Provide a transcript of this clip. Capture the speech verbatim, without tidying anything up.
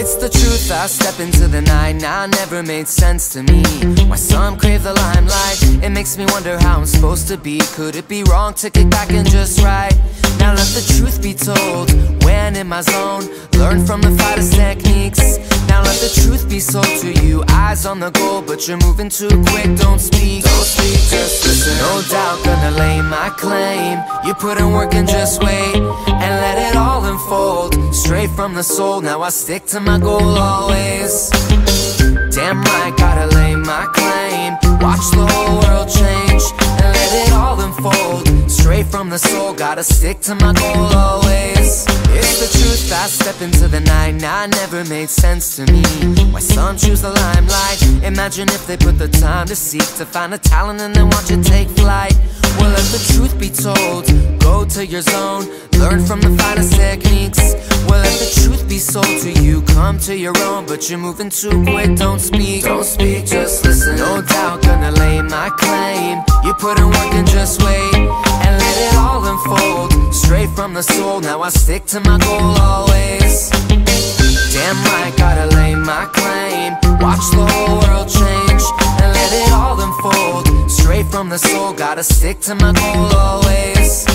It's the truth, I step into the night. Now never made sense to me why some crave the limelight. It makes me wonder how I'm supposed to be. Could it be wrong to kick back and just write? Now let the truth be told, when in my zone, learn from the fighters' techniques. Now let the truth be sold to you. Eyes on the goal, but you're moving too quick. Don't speak, don't speak, just listen. No doubt gonna lay my claim. You put in work and just wait, and let it all unfold. Straight from the soul, now I stick to my goal always. Damn right, gotta lay my claim. Watch the whole world change, and let it all unfold. Straight from the soul, gotta stick to my goal always. It's the truth, I step into the night. Now it never made sense to me why some choose the limelight. Imagine if they put the time to seek to find a talent and then watch it take flight. Well, let the truth be told, go to your zone, learn from the finest techniques. Well, let the truth be sold to you, come to your own, but you're moving too quick. Don't speak, don't speak, just listen. No doubt gonna lay my claim. You put in work and just wait, and let it all unfold. Straight from the soul, now I stick to my goal always. Damn right, gotta lay my claim. Watch the whole world change, and let it all unfold. Straight from the soul, gotta stick to my goal always.